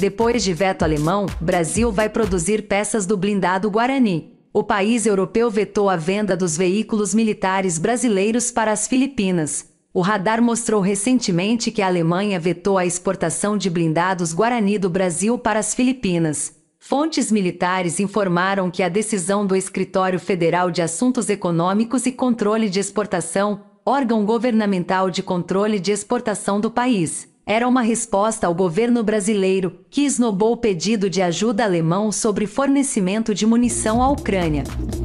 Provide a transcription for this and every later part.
Depois de veto alemão, Brasil vai produzir peças do blindado Guarani. O país europeu vetou a venda dos veículos militares brasileiros para as Filipinas. O radar mostrou recentemente que a Alemanha vetou a exportação de blindados Guarani do Brasil para as Filipinas. Fontes militares informaram que a decisão do Escritório Federal de Assuntos Econômicos e Controle de Exportação, órgão governamental de controle de exportação do país, era uma resposta ao governo brasileiro, que esnobou o pedido de ajuda alemão sobre fornecimento de munição à Ucrânia.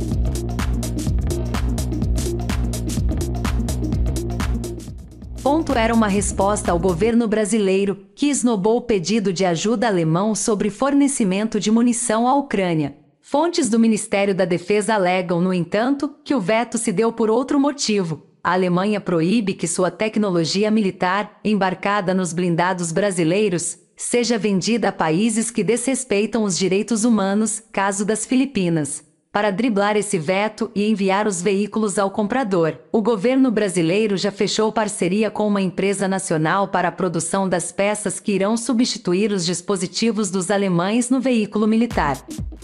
Era uma resposta ao governo brasileiro, que esnobou o pedido de ajuda alemão sobre fornecimento de munição à Ucrânia. Fontes do Ministério da Defesa alegam, no entanto, que o veto se deu por outro motivo. A Alemanha proíbe que sua tecnologia militar, embarcada nos blindados brasileiros, seja vendida a países que desrespeitam os direitos humanos, caso das Filipinas. Para driblar esse veto e enviar os veículos ao comprador, o governo brasileiro já fechou parceria com uma empresa nacional para a produção das peças que irão substituir os dispositivos dos alemães no veículo militar.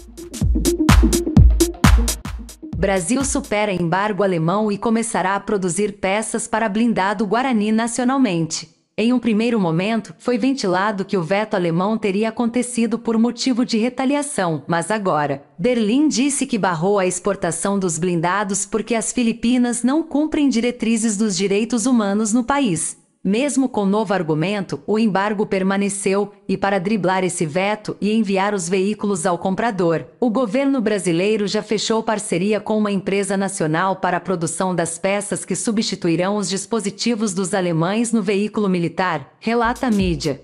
Brasil supera embargo alemão e começará a produzir peças para blindado Guarani nacionalmente. Em um primeiro momento, foi ventilado que o veto alemão teria acontecido por motivo de retaliação, mas agora, Berlim disse que barrou a exportação dos blindados porque as Filipinas não cumprem diretrizes dos direitos humanos no país. Mesmo com novo argumento, o embargo permaneceu, e para driblar esse veto e enviar os veículos ao comprador, o governo brasileiro já fechou parceria com uma empresa nacional para a produção das peças que substituirão os dispositivos dos alemães no veículo militar, relata a mídia.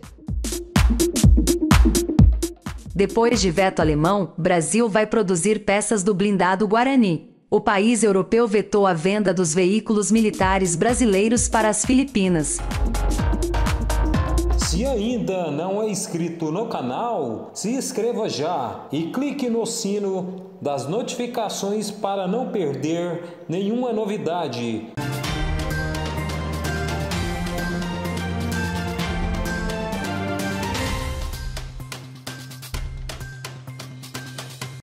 Depois de veto alemão, Brasil vai produzir peças do blindado Guarani. O país europeu vetou a venda dos veículos militares brasileiros para as Filipinas. Se ainda não é inscrito no canal, se inscreva já e clique no sino das notificações para não perder nenhuma novidade.